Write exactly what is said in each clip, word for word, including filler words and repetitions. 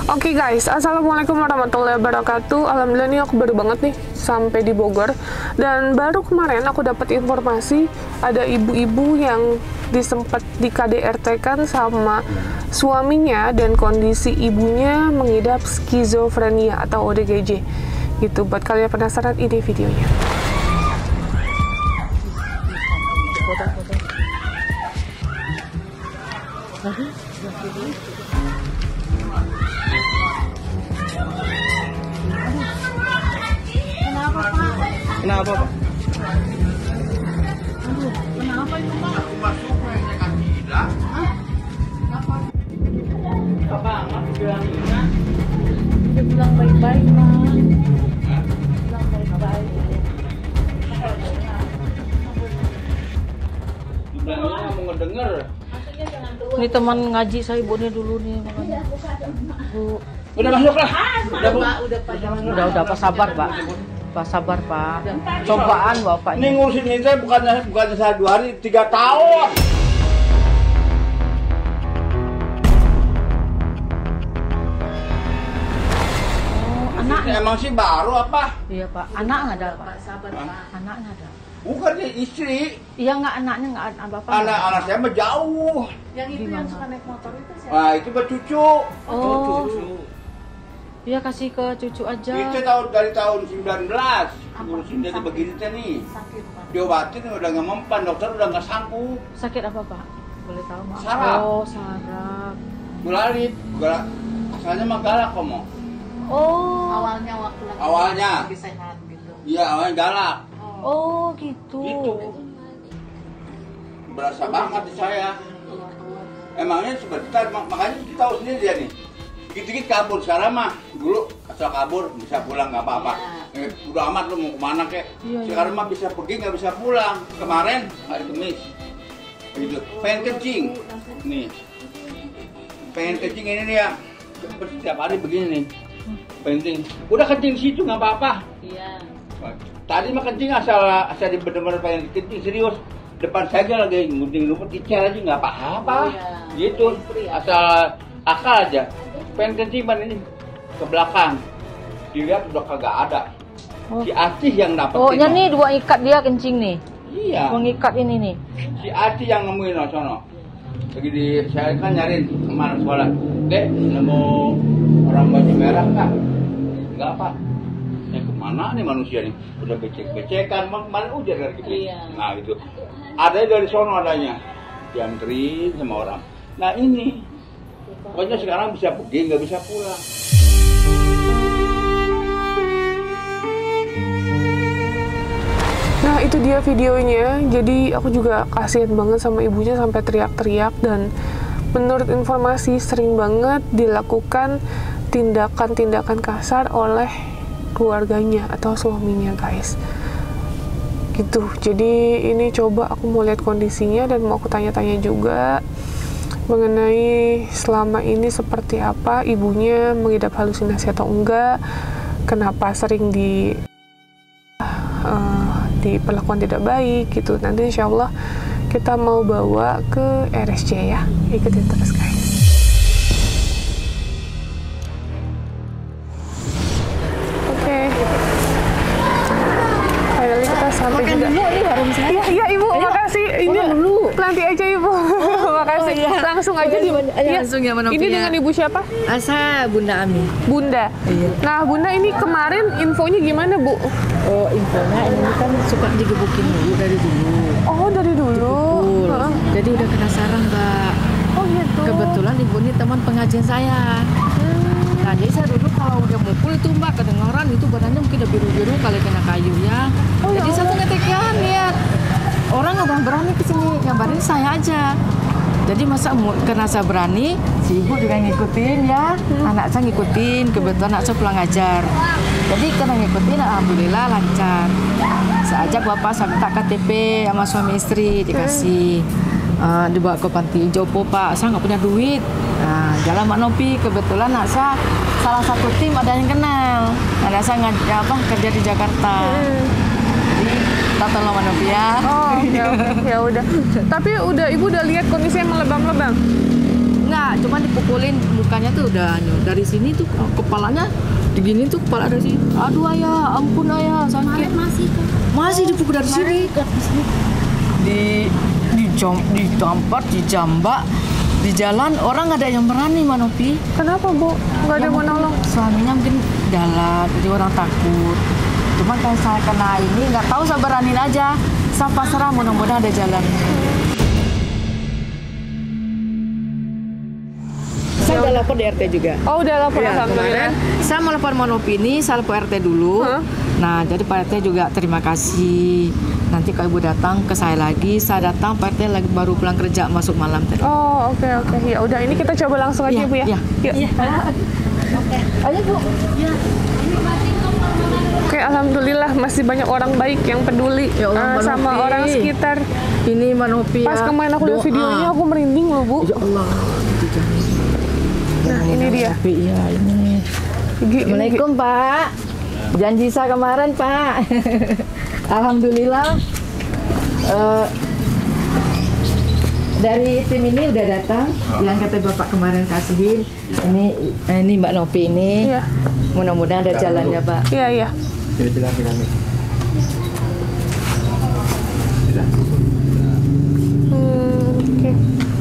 Oke okay guys, assalamualaikum warahmatullahi wabarakatuh. Alhamdulillah nih aku baru banget nih sampai di Bogor. Dan baru kemarin aku dapat informasi ada ibu-ibu yang disempat di K D R T kan sama suaminya, dan kondisi ibunya mengidap skizofrenia atau O D G J. Gitu, buat kalian penasaran, ini videonya. Foto-foto. Kenapa, Pak? Aduh, kenapa itu, Pak? Aku masuk, saya kasih tidak. Hah? Kenapa? Apa banget dibilangnya? Dia bilang baik-baik, Pak. Bilang baik-baik. Dibilangnya mau ngedenger. Ini teman ngaji saya, Bu, nih dulu nih. Makanya. Bu. Udah masuk lah. Udah, Pak. Udah, Pak. Udah, udah, Pak. Sabar, Pak. Pak, sabar, Pak. Cobaan, Bapak. Ini ngurusin ini saya bukannya bukannya satu hari, tiga tahun. Oh, anaknya Emang sih baru apa? Iya, Pak. Anak nggak ada, Pak. Sabar, Pak. Anaknya ada. Bukan dia istri. Iya, nggak anaknya nggak ada, Bapak. Anak-anak saya mah jauh. Yang itu yang suka naik motor itu siapa? Nah, itu mah cucu. Oh. Cucu. Iya, kasih ke cucu aja. Itu tahun dari tahun sembilan belas. Ngurusin dia begini teh nih. Sakit, Pak. Diobatin udah nggak mempan, dokter udah nggak sanggup. Sakit apa, Pak? Boleh tahu, Mak? Saraf. Oh, saraf. Gularit, galak. Asalnya mah galak komo. Oh. Awalnya waktu lagi, Awalnya. lagi sehat gitu. Iya, awalnya galak. Oh, gitu. Gitu. Berasa banget di saya. Emangnya sebentar, mak- makanya kita tahu sendiri dia nih. Dikit-dikit kabur, sekarang mah dulu asal kabur bisa pulang nggak apa-apa. Eh, udah amat lu mau kemana kek? Iya, Sekarang mah bisa pergi nggak bisa pulang. Kemarin hari Kamis, gitu. Pengen kencing, nih. Pengen kencing ini dia. Setiap hari begini nih. Penting. Udah kencing situ nggak apa-apa. Iya. Tadi mah kencing asal asal di bener-bener pengen kencing serius. Depan saja lagi ngunting rumput ical aja nggak apa-apa. Oh, iya. Gitu. Istri ya? Asal akal aja. Pengen kencing ban ini ke belakang. Dilihat udah kagak ada. Oh. Si Acih yang dapat. Oh, ya nih dua ikat dia kencing nih. Iya. Dua ikat ini nih. Si Acih yang nemuin no, sono. Lagi di saya kan nyariin kemana sekolah. Dek, nemu orang baju merah kak? Enggak, Pak. Ya kemana nih manusia nih? Udah becek-becekan, kemarin hujan dari gitu. Iya. Nah gitu. Ada dari sono adanya. Dianterin sama orang. Nah ini. Pokoknya sekarang bisa pergi, nggak bisa pulang. Nah itu dia videonya. Jadi aku juga kasihan banget sama ibunya sampai teriak-teriak, dan menurut informasi sering banget dilakukan tindakan-tindakan kasar oleh keluarganya atau suaminya, guys. Gitu. Jadi ini coba aku mau lihat kondisinya dan mau aku tanya-tanya juga mengenai selama ini seperti apa ibunya, mengidap halusinasi atau enggak, kenapa sering di uh, diperlakukan tidak baik gitu. Nanti insya Allah kita mau bawa ke R S C ya, ikutin terus guys. Oke, finally kita sampai juga. Dulu nih warung saya. Iya, iya Ibu, makasih. Ini dulu. nanti aja Ibu. Makasih. iya. Langsung aja di. Iya, langsung ya, Manopi Ini ya. dengan Ibu siapa? Asa Bunda Ami. Bunda. Iya. Nah, Bunda ini kemarin infonya gimana, Bu? Oh, infonya ini kan suka digebukin dulu dari dulu. Oh, dari dulu. Betul. Heeh. Jadi udah penasaran, Mbak. Oh, gitu. Kebetulan ibu ini teman pengajian saya. Nah, jadi saya dulu kalau udah mukul itu Mbak kedengaran itu badannya mungkin udah biru-biru kali kena kayu ya. Oh, ya Jadi saya tuh Allah. ngetekan lihat orang nggak berani kesini, ngabarin saya aja. Jadi masa mu- karena saya berani, si ibu juga ngikutin ya, anak saya ngikutin, kebetulan anak saya pulang ngajar. Jadi karena ngikutin, alhamdulillah lancar. Saya ajak bapak, saya minta K T P sama suami istri dikasih. Eh, dibawa ke panti Jopo, Pak, saya nggak punya duit. Nah, jalan Mak Nopi, kebetulan anak saya salah satu tim ada yang kenal. Anak saya ngaj- apa, kerja di Jakarta. Jadi kita tolong Mak Nopi ya. Oh, ya, ya udah. Tapi udah Ibu udah lihat kondisinya melebam-lebam. Enggak, cuma dipukulin mukanya tuh udah anu. Dari sini tuh kepalanya digini tuh kepala dari sini. Aduh ayah, ampun ayah, sakit. Masih kan? Masih dipukul dari sini. Di di jam ditampar, dijambak, di jalan orang nggak ada yang berani Manopi. Kenapa Bu? Nggak ada yang mau nolong? Suaminya mungkin galak, jadi orang takut. Cuma kalau saya kena ini nggak tahu, saya beranin aja. Saya pasrah, mudah-mudahan ada jalan. Saya udah lapor di R T juga. Oh udah lapor Ya, alhamdulillah. kemarin saya mau lapor Manopi ini, saya lapor R T dulu. Hah? Nah, jadi Pak R T juga terima kasih. Nanti kalau Ibu datang ke saya lagi, saya datang Pak R T lagi baru pulang kerja masuk malam tadi. Oh oke oke ya udah ini kita coba langsung aja Iya, Bu ya. iya. Yuk. Ayo Bu. Oke alhamdulillah masih banyak orang baik yang peduli Ya Allah, eh, sama Manopi. orang sekitar. Ini Manopi. Pas ya. kemarin aku lihat Doa. videonya aku merinding loh Bu. Ya Allah. Nah ini dia. Manopi, ya ini. Gi- Assalamualaikum Pak. Janji saya kemarin Pak. Alhamdulillah. Eh, dari tim ini udah datang. Yang kata Bapak kemarin kasihin. Ini eh, ini Mbak Nopi ini. Iya Mudah-mudahan ada jalannya Pak. iya iya. Hmm, oke.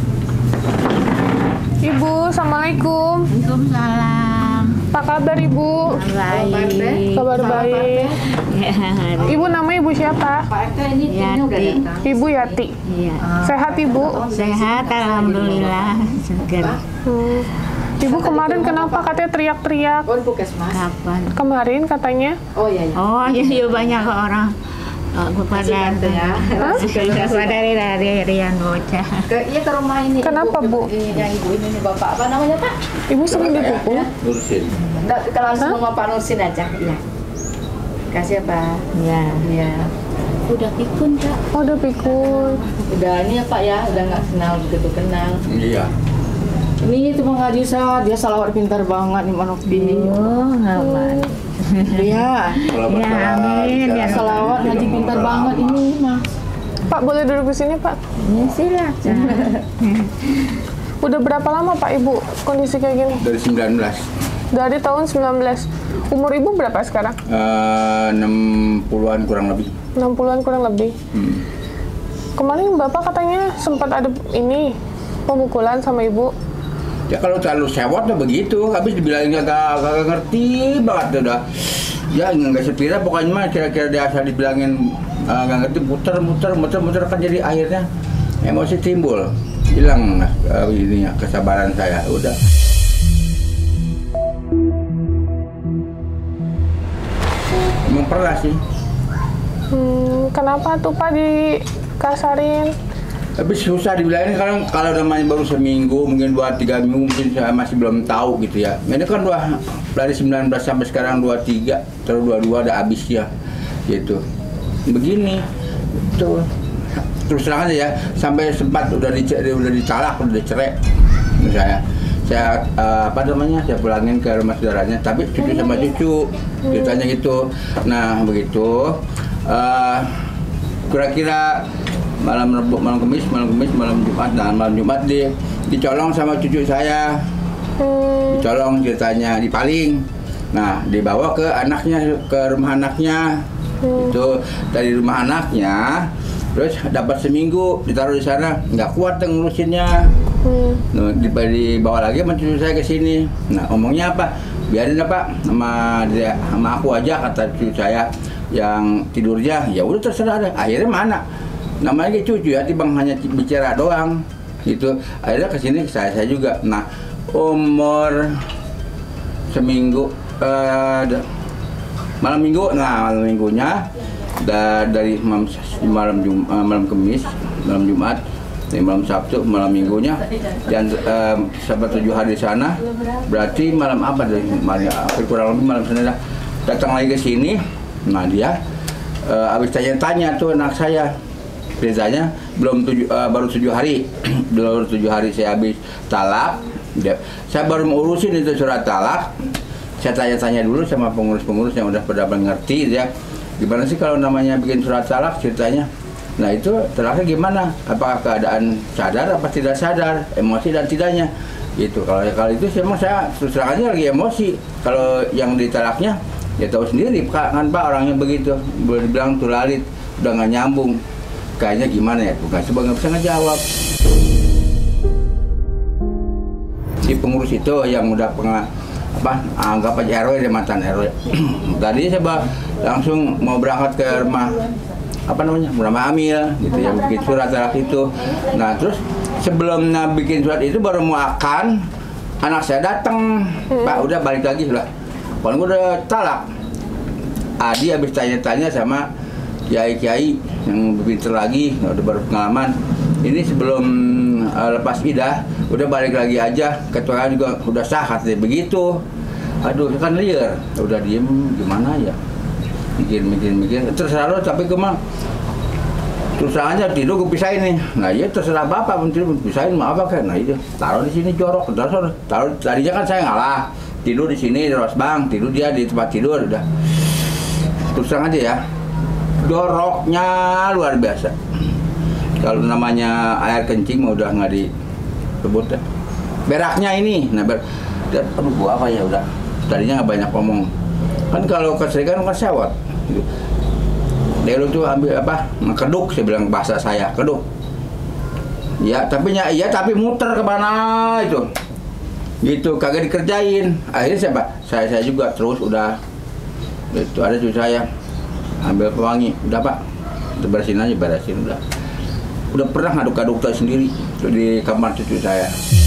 Ibu, assalamualaikum. Waalaikumsalam. Apa kabar Ibu? Baik. Kabar baik. Ya, Ibu namanya Ibu siapa? Pak R T ini timnya udah Yati. datang. Ibu Yati. Iya. Sehat Ibu? Sehat alhamdulillah. Seger. Hmm. Ibu kemarin kenapa katanya teriak-teriak? Oh, di Puskesmas. Kapan? Kemarin katanya. Oh iya iya. Oh iya, iya banyak orang uh, kepada Tante ya. kepada dari dari Rian bocah. Ke, iya ke rumah ini. Kenapa, Ibu, Bu? Ini yang ibu ini nih, Bapak apa namanya Pak? Ibu sering dipukul? Lurusin. Enggak, ke langsung sama Pak Nursin aja. Iya. Kasih ya Pak. Ya. Iya. Udah pikun Kak. Oh udah pikul. Udah ini ya Pak ya, udah nggak kenal begitu kenal. Iya. Ini cuma ngaji sa, dia salawat pintar banget nih Manopi. Oh, aman. Iya. Kalau Ya, masalah amin. bicara, Ya, Salawat ngaji tidak pintar mau banget lama. ini Mas. Pak boleh duduk di sini Pak? Ya silakan. Udah berapa lama Pak Ibu kondisi kayak gini? Dari sembilan belas. Dari tahun sembilan belas. Umur Ibu berapa sekarang? Eh, enam puluhan kurang lebih. enam puluhan kurang lebih. Hmm. Kemarin Bapak katanya sempat ada ini pemukulan sama Ibu. Ya kalau terlalu sewot udah begitu, habis dibilangin kagak kagak ngerti banget udah. Ya nggak sepira pokoknya mah kira-kira dia asal dibilangin eh, nggak ngerti muter muter muter muter kan jadi akhirnya emosi timbul, hilang uh, ininya kesabaran saya udah. Emang pernah sih. Hmm, kenapa tuh Pak dikasarin? Tapi susah dibilangin kalau kalau namanya baru seminggu, mungkin dua tiga minggu mungkin saya masih belum tahu gitu ya. Ini kan dua dari sembilan belas sampai sekarang dua puluh tiga, terus dua puluh dua ada habis ya. Gitu. Begini. Tuh. Terus terang aja ya, sampai sempat udah di udah ditalak, udah dicerai. Saya saya uh, apa namanya? Saya pulangin ke rumah saudaranya, tapi cucu sama cucu. Ceritanya gitu. Nah, begitu. Uh, kira-kira malam Rabu, malam Kamis, malam Kamis, malam Jumat, dan malam Jumat di dicolong sama cucu saya, Hmm, dicolong ceritanya, dipaling. Nah, dibawa ke anaknya, ke rumah anaknya, itu dari rumah anaknya, terus dapat seminggu ditaruh di sana, nggak kuat tuh ngurusinnya. hmm. Nah, dibawa lagi sama cucu saya ke sini. Nah, ngomongnya apa? Biarin apa sama dia, sama aku aja, kata cucu saya yang tidurnya. Ya udah terserah deh. Akhirnya mana? Namanya cucu ya, bang hanya bicara doang gitu. Akhirnya kesini saya saya juga. Nah, umur seminggu uh, malam minggu, nah malam minggunya da, dari malam malam Jum, uh, malam Kamis, malam Jumat, dari malam Sabtu, malam minggunya, dan uh, sampai tujuh hari di sana. Berarti malam apa dari malam kurang lebih malam Senin datang lagi ke sini. Nah dia uh, habis tanya-tanya tuh anak saya. Ceritanya belum tujuh, uh, baru tujuh hari, baru tujuh hari saya habis talak. Dia, saya baru mengurusin itu surat talak. Saya tanya-tanya dulu sama pengurus-pengurus yang udah pada mengerti ya. Gimana sih kalau namanya bikin surat talak ceritanya? Nah itu talaknya gimana? Apakah keadaan sadar apa tidak sadar, emosi dan tidaknya? Gitu. Kalau kalau itu sih emang saya terus terang aja lagi emosi. Kalau yang ditalaknya ya tahu sendiri kan Pak, orangnya begitu. Boleh dibilang tuh lalit, udah nggak nyambung. Kayaknya gimana ya? Bukan coba nggak bisa ngejawab. Si pengurus itu yang udah pernah apa anggap aja R W, dia mantan R W. Tadi saya langsung mau berangkat ke rumah apa namanya rumah Amil gitu yang bikin surat talak itu. Nah terus sebelum bikin surat itu baru mau akan anak saya datang, hmm. Pak udah balik lagi lah. Kalau udah talak, Adi habis tanya-tanya sama kiai-kiai yang pinter lagi, udah baru pengalaman. Ini sebelum uh, lepas idah, udah balik lagi aja. Ketua juga udah sah katanya begitu. Aduh kan liar, udah diem gimana ya? Mikir-mikir-mikir. Terserah lo, tapi gue mah terus aja tidur gue pisahin nih. Nah iya terserah bapak menteri pisahin mau apa kan? Nah itu taruh di sini jorok, taruh taruh. Tadinya kan saya ngalah tidur di sini di Rosbang, tidur dia di tempat tidur udah. Terus aja ya, joroknya luar biasa. Kalau namanya air kencing mau udah nggak disebut ya. Beraknya ini, nah ber, dan, aduh gua apa ya udah. Tadinya nggak banyak ngomong. Kan kalau keserikan kan sewot. Gitu. Dia lu tuh ambil apa? Keduk, saya bilang bahasa saya, keduk. Ya, tapi ya, iya tapi muter ke mana itu. Gitu, kagak dikerjain. Akhirnya siapa? Saya saya juga terus udah itu ada cucu saya ambil pewangi, udah Pak, beresin aja, beresin udah. Udah pernah ngaduk-aduk saya sendiri di kamar cucu saya.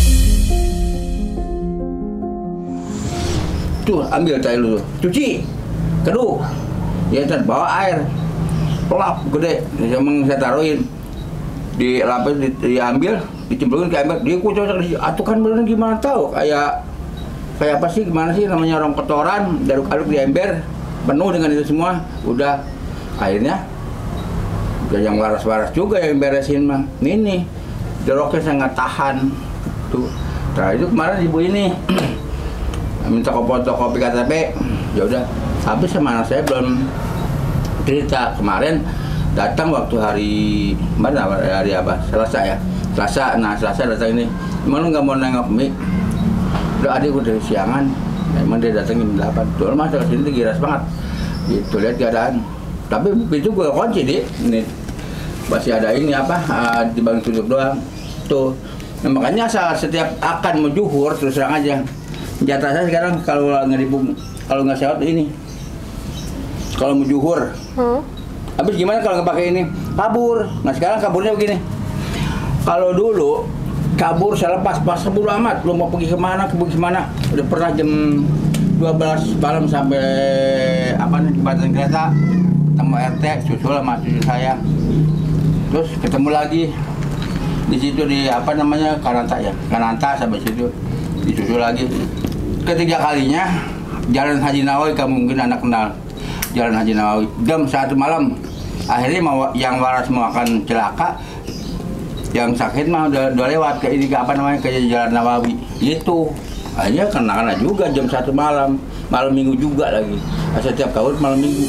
Tuh, ambil saya dulu, cuci, keduk. Ya, dan bawa air. Pelap gede, emang saya taruhin di lapis, di, diambil, dicemplungin ke ember, dia kucok di atuh kan beneran gimana tahu kayak kayak apa sih gimana sih namanya orang kotoran, aduk-aduk di ember penuh dengan itu semua, udah akhirnya udah yang waras-waras juga yang beresin mah. Ini joroknya saya nggak tahan tuh. Nah itu kemarin ibu ini minta foto-kopi K T P, ya udah, tapi sama anak saya belum cerita. Kemarin datang waktu hari mana hari apa Selasa ya Selasa nah Selasa datang ini, emang lu nggak mau nengok Mi? Udah adik udah siangan, emang dia datang jam delapan tuh mas ke sini giras banget gitu, lihat keadaan. Tapi itu gue kunci di ini masih ada ini apa uh, di bang tutup doang tuh. Nah, makanya saat setiap akan mau juhur terus terang aja jatah saya sekarang kalau nggak dibung kalau nggak sehat ini kalau mau juhur. Hmm? Habis gimana kalau nggak pakai ini? Kabur. Nah sekarang kaburnya begini. Kalau dulu kabur saya lepas pas sebelum amat, belum mau pergi kemana, pergi kemana. Udah pernah jam dua belas malam sampai apa nih jembatan kereta, ketemu R T, susul sama cucu saya. Terus ketemu lagi di situ di apa namanya Kananta ya, Kananta sampai situ disusul lagi. Ketiga kalinya Jalan Haji Nawawi, kamu mungkin anak kenal. Jalan Haji Nawawi jam satu malam, akhirnya mau yang waras mau akan celaka, yang sakit mah udah, udah lewat ke ini ke apa namanya ke Jalan Nawawi gitu. Akhirnya kena-kena juga jam satu malam, malam minggu juga lagi. Setiap tahun malam minggu.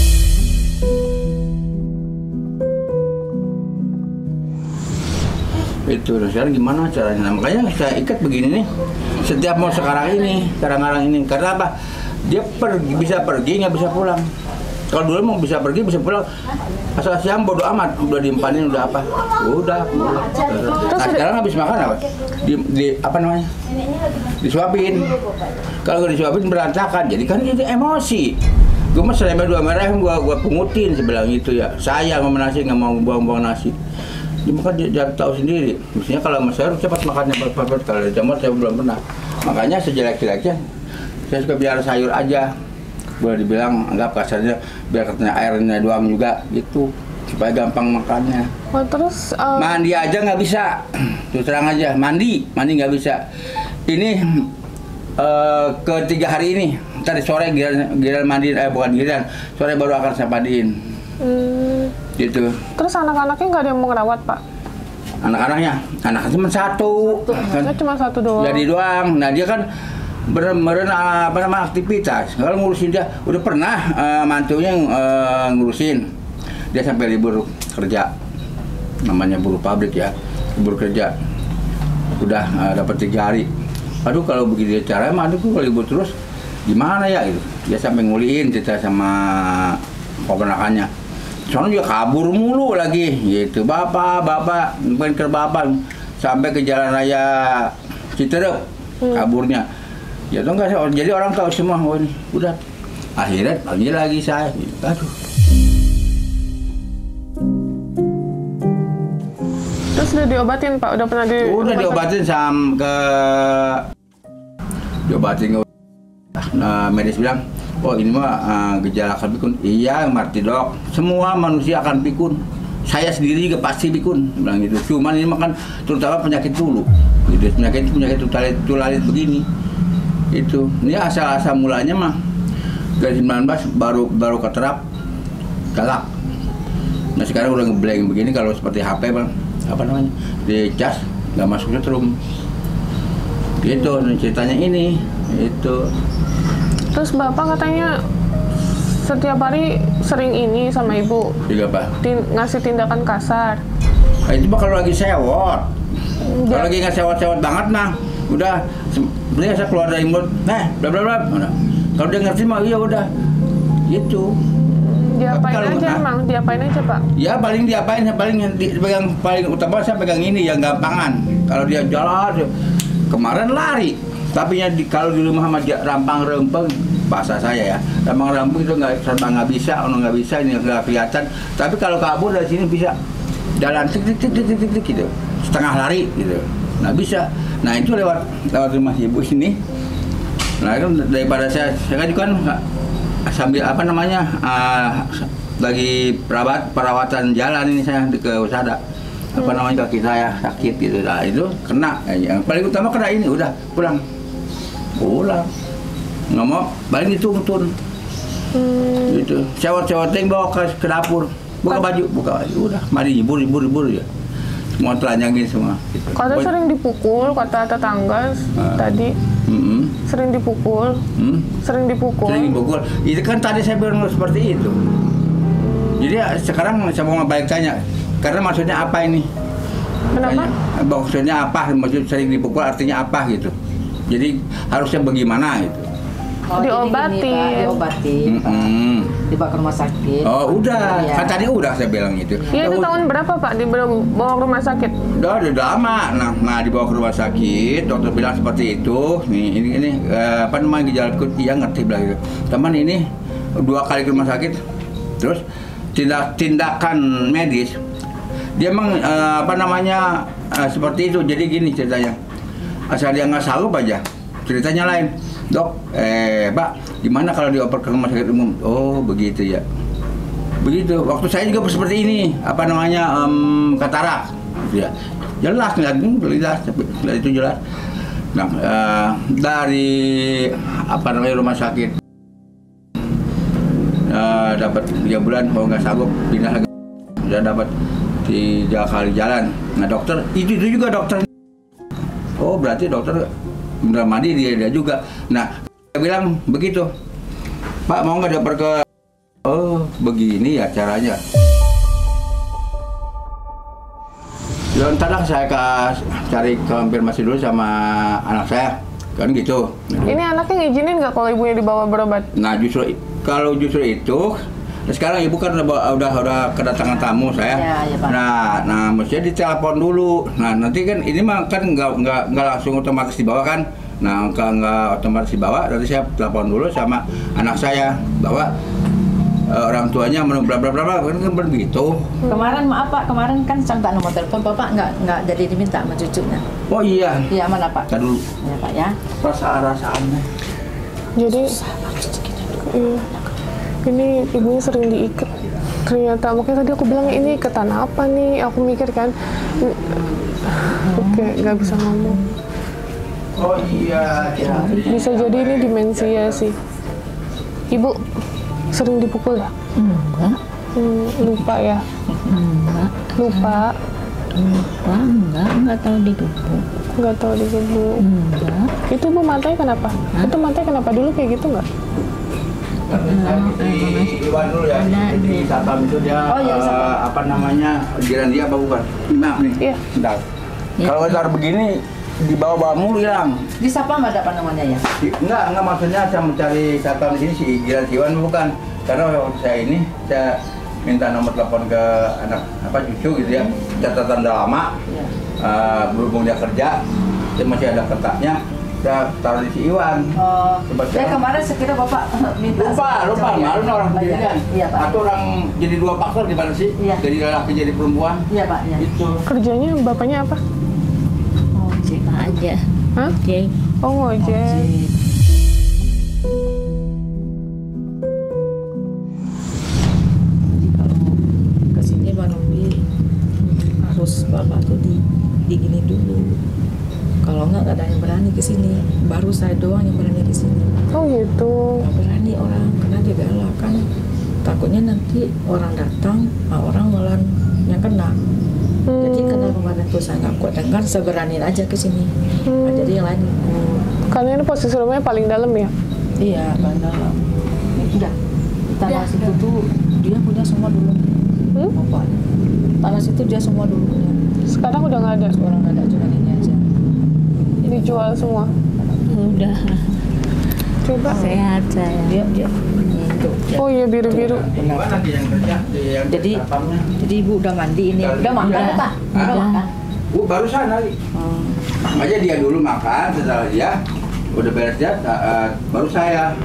Itu sekarang gimana caranya? Nah, makanya saya ikat begini nih. Setiap mau sekarang ini, sekarang-sekarang ini, karena apa? Dia pergi, bisa pergi, nggak bisa pulang. Kalau dulu mau bisa pergi, bisa pulang. Asal siang bodo amat, udah diempanin, udah apa? Udah pulang. Nah sekarang habis makan apa? Di, di apa namanya? Disuapin. Kalau nggak disuapin berantakan, jadi kan itu emosi. Gue mah selama dua merah yang gua gua pungutin sebelah itu ya. Sayang sama nasi, nggak mau buang-buang nasi. Dia makan dia, dia tahu sendiri. Mestinya kalau mas saya harus cepat makannya cepat-cepat. Kalau di jamur saya belum pernah. Makanya sejelek-jeleknya saya suka biar sayur aja, boleh dibilang anggap kasarnya biar katanya airnya doang juga gitu supaya gampang makannya. Oh, terus uh... mandi aja nggak bisa, terus terang aja mandi mandi nggak bisa. Ini uh, ketiga hari ini, tadi sore giliran giliran mandi, eh bukan giliran sore baru akan saya mandiin. Hmm. Gitu. Terus anak-anaknya nggak ada yang mau ngerawat Pak? Anak-anaknya, anaknya cuma satu. Kan cuma satu doang. Jadi doang. Nah dia kan bener-bener apa nama aktivitas. Kalau ngurusin dia udah pernah uh, mantunya uh, ngurusin. Dia sampai libur kerja. Namanya buruh pabrik ya, libur kerja. Udah uh, dapat tiga hari. aduh kalau begitu caranya mah aduh kalau ibu terus gimana ya gitu. Dia sampai nguliin cerita sama keponakannya. Soalnya juga kabur mulu lagi gitu. Bapak, bapak, bukan ke bapak sampai ke jalan raya Citerep hmm. kaburnya. Ya tuh enggak, jadi orang tahu semua oh ini udah. Akhirnya panggil lagi saya. Gitu. Aduh. Terus udah diobatin Pak? Udah pernah di Udah diobatin sampai ke diobatin ke nah, medis bilang, oh ini mah uh, gejala akan pikun. Iya, ngerti dok. Semua manusia akan pikun. Saya sendiri juga pasti pikun, bilang gitu. Cuman ini makan terutama penyakit dulu. Gitu. Penyakit penyakit tulalit, tulalit begini. Itu. Ini asal-asal mulanya mah dari sembilan belas baru baru keterap galak. Nah sekarang udah ngeblank begini kalau seperti H P bang, apa namanya di cas nggak masuk setrum. Gitu ceritanya ini. Itu. Terus bapak katanya setiap hari sering ini sama ibu. Iya pak. Tin ngasih tindakan kasar. Nah, itu mah kalau lagi sewot. Ja Kalau lagi nggak sewot-sewot banget mah, udah. Sebenarnya saya keluar dari mulut, nah, bla bla bla. Kalau dia ngerti mah, iya udah. Gitu. Diapain kalau, aja nah, emang? Diapain aja pak? Ya paling diapain, paling dipegang paling utama saya pegang ini yang gampangan. Kalau dia jalan, kemarin lari. Tapi ya di, kalau di rumah sama rampang rempeng, bahasa saya ya, rampang rempeng itu nggak serba nggak bisa, ono nggak bisa, ini nggak kelihatan. Tapi kalau kabur dari sini bisa jalan tik tik tik tik tik tik gitu, setengah lari gitu, nggak bisa. Nah itu lewat lewat rumah ibu sini. Nah itu daripada saya, saya kan juga kan sambil apa namanya uh, lagi perawat perawatan jalan ini saya ke Usada. Apa namanya kaki saya sakit gitu, nah itu kena. Yang paling utama kena ini, udah pulang. Pulang nggak mau balik dituntun hmm. gitu cewek-cewek bawa ke, ke dapur buka baju buka baju udah mari ibur ibur ibur ya semua telanjangin semua gitu. Kata sering dipukul kata tetangga uh, tadi mm -hmm. sering dipukul hmm? sering dipukul sering dipukul itu kan tadi saya bilang seperti itu jadi ya, sekarang saya mau balik tanya karena maksudnya apa ini kenapa tanya, maksudnya apa maksud sering dipukul artinya apa gitu. Jadi harusnya bagaimana itu? Oh, diobatin. Gini, diobatin. Mm -hmm. Dibawa ke rumah sakit. Oh udah, ya. Kan tadi udah saya bilang itu. Iya itu tahun berapa Pak dibawa ke rumah sakit? Udah, udah lama. Nah, nah dibawa ke rumah sakit, dokter bilang seperti itu. Nih ini ini uh, apa namanya gejala akut? Iya ngerti bilang gitu. Teman ini dua kali ke rumah sakit, terus tindak tindakan medis. Dia emang uh, apa namanya uh, seperti itu. Jadi gini ceritanya. Asal dia nggak sanggup aja, ceritanya lain. Dok, eh Pak, gimana kalau dioper ke rumah sakit umum? Oh begitu ya. Begitu. Waktu saya juga seperti ini, apa namanya um, katarak, gitu ya. Jelas nggak jelas, jelas itu jelas. Nah uh, dari apa namanya rumah sakit uh, dapat tiga bulan, kalau nggak sanggup pindah lagi, sudah dapat tiga kali jalan. Nah dokter itu itu juga dokter. Oh berarti dokter beneran mandi dia, dia juga. Nah dia bilang begitu, Pak mau nggak dioper ke? Oh begini ya caranya. Ya ntar saya ke, cari konfirmasi dulu sama anak saya, kan gitu. Ini anaknya ngizinin nggak kalau ibunya dibawa berobat? Nah justru kalau justru itu. Nah, sekarang ibu kan udah udah, udah kedatangan tamu saya. Ya, ya, Pak. Nah, nah mestinya ditelepon dulu. Nah nanti kan ini mah kan nggak nggak nggak langsung otomatis dibawa kan. Nah nggak nggak otomatis dibawa. Nanti saya telepon dulu sama anak saya bahwa uh, orang tuanya menunggu bla bla bla bla kan begitu. Kemarin maaf Pak, kemarin kan sampai nomor telepon Bapak nggak nggak jadi diminta sama cucunya. Oh iya. Iya mana Pak? Tadi dulu. Ya Pak ya. Rasa rasaannya. Jadi iya. Ini ibunya sering diikat ternyata, makanya tadi aku bilang ini ikatan apa nih, aku mikir kan oke nggak bisa ngomong. Oh iya ya. Bisa jadi ini demensia sih. Ibu sering dipukul ya? Enggak. Hmm, lupa ya? Enggak. Lupa? Lupa, enggak, enggak tahu dipukul. Nggak tahu dipukul. Enggak. Itu bu matanya kenapa? Hah? Itu matanya kenapa dulu kayak gitu nggak? Di Iwan dulu ya, Ada, di ada. Satpam itu dia Oh, iya, uh, Satpam. apa namanya jiran dia apa bukan? Nah nih, Iya. bentar. Iya. Kalau taruh begini dibawa-bawa mulu hilang. Di Sapam ada apa namanya ya? Di- Enggak, enggak maksudnya saya mencari satpam di sini si Gilan Siwan bukan. Karena waktu saya ini saya minta nomor telepon ke anak apa cucu gitu ya. Catatan udah lama. Iya. Uh, berhubung dia kerja, dia masih ada kertasnya. Saya taruh di si Iwan. Oh, Coba ya sekarang. kemarin sekira Bapak minta. Lupa, lupa, Coba, ya. malu orang Oh, iya. sendirian. Iya, Pak. Atau orang jadi dua faktor gimana sih? Iya. Jadi laki jadi perempuan. Iya, Pak, ya. Itu. Kerjanya bapaknya apa? Ojek aja. Hah? Ojek. Oh, ngojek. Jadi kalau kesini Bang Novi harus Bapak tuh di digini dulu. Kalau nggak nggak ada yang berani ke sini. Baru saya doang yang berani ke sini. Oh gitu. Nggak berani orang karena dia galak kan. Takutnya nanti orang datang, ah, orang malah yang kena. Jadi Hmm. karena kemarin tuh saya nggak kuat dengar, saya beraniin aja ke sini. Nah, Hmm. jadi yang lain ikut. Karena ini posisi rumahnya paling dalam ya? Iya, paling dalam. Udah. Tanah situ tuh dia punya semua dulu. Hmm? Bapaknya. Tanah situ dia semua dulu punya. Sekarang udah nggak ada. Orang nggak ada cuma ini aja. Dijual semua. Udah Coba. sehat saya. Dia dia hidup. dia. Oh iya biru-biru. Gimana nanti yang kerja? Yang Jadi satpamnya? jadi ibu udah mandi ini. Udah makan Udah. Pak? Udah Hah? makan. Bu baru sana nih. Oh. Aja dia dulu makan, setelah dia udah beres dia, uh, baru saya.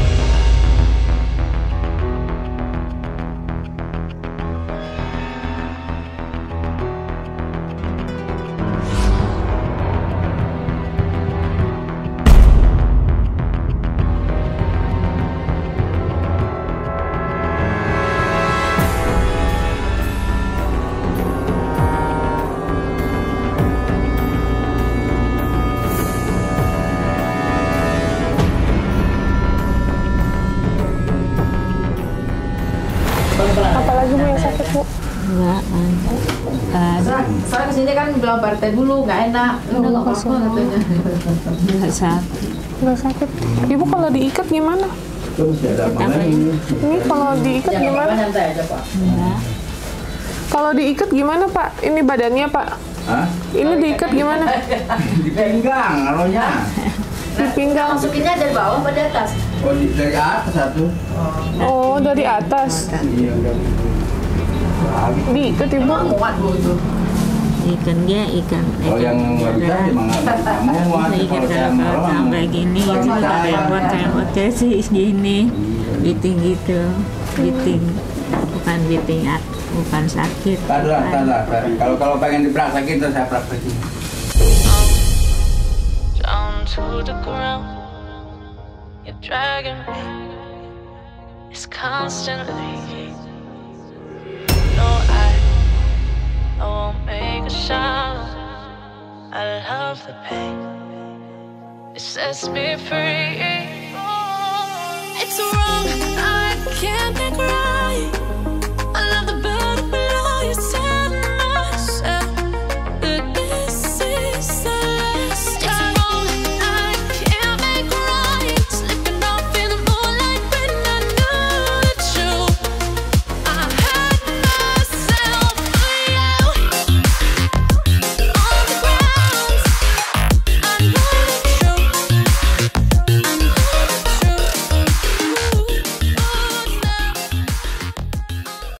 Apalagi Bu yang sakit Bu? Enggak ada. Saya, saya kesini kan bilang partai dulu nggak enak. Udah nggak apa-apa katanya. Enggak sakit. Nggak sakit. Ibu kalau diikat gimana? Terus ada apa Apa lagi? Ini kalau diikat Jangan apa-apa gimana? nyantai aja Pak. Enggak. Kalau diikat gimana Pak? Ini badannya Pak. Hah? Ini diikat gimana? Di pinggang, naruhnya. Di pinggang. Masukinnya dari bawah apa dari atas? Oh, di, dari atas satu. Oh dari atas. Iya, udah. Diikat Ibu. Muat Bu itu. Ikan dia ikan. Kalau yang nggak bisa emang nggak bisa muat. Bisa ikan Kalau saya mau kalau sampai gini, nggak jadi bisa ya. repot-repotnya sih gini, biting gitu, biting, bukan biting, at- bukan sakit. Tadah, tadah. Kalau kalau pengen dipraktekin terus saya praktekin. Down to the ground, you're dragging me. It's constantly. No, I, I won't make a sound. I love the pain. It sets me free. It's wrong.